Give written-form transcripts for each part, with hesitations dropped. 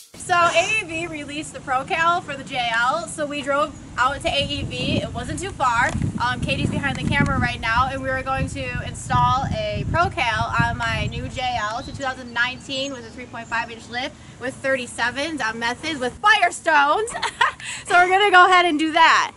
So AEV released the ProCal for the JL, so we drove out to AEV. It wasn't too far. Katie's behind the camera right now, and we were going to install a ProCal on my new JL. It's a 2019 with a 3.5-inch lift with 37s on methods with Firestones. So we're gonna go ahead and do that.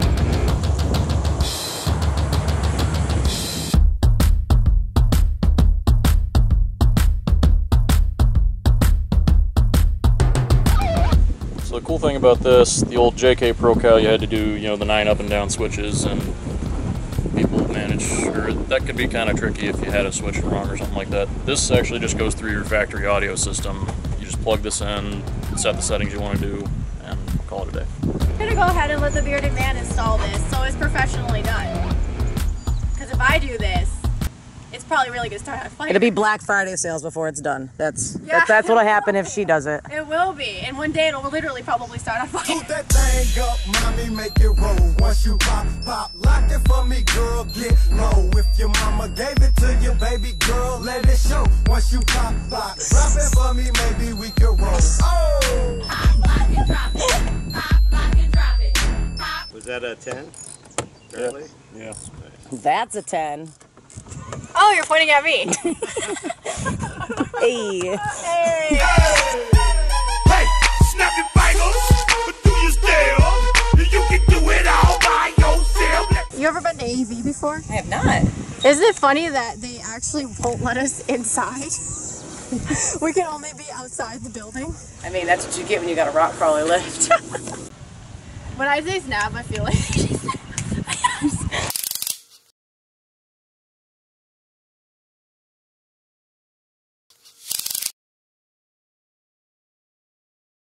So the cool thing about this, the old JK ProCal, you had to do, you know, the 9 up and down switches, and people manage, or that could be kind of tricky if you had a switch wrong or something like that. This actually just goes through your factory audio system. You just plug this in, set the settings you want to do, and call it a day. I'm gonna go ahead and let the bearded man install this so it's professionally done. Because if I do this, it's probably really gonna start on fire. It'll be Black Friday sales before it's done. That's what'll happen if she does it. It will be, and one day it'll literally probably start on fire. Put that thing up, mommy, make it roll. Once you pop, lock it for me, girl, get low. If your mama gave it to you, baby girl, let it show. Once you pop, drop it for me, maybe we can roll. Oh! Pop, lock and drop it. Pop, lock and drop it. Pop. Was that a 10? Really? Yeah. That's a 10. Oh, you're pointing at me. Hey. Hey. Hey, snap your fingers, but do you still? You can do it all by yourself. You ever been to AEV before? I have not. Isn't it funny that they actually won't let us inside? We can only be outside the building. I mean, that's what you get when you got a rock crawler lift. When I say snap, I feel like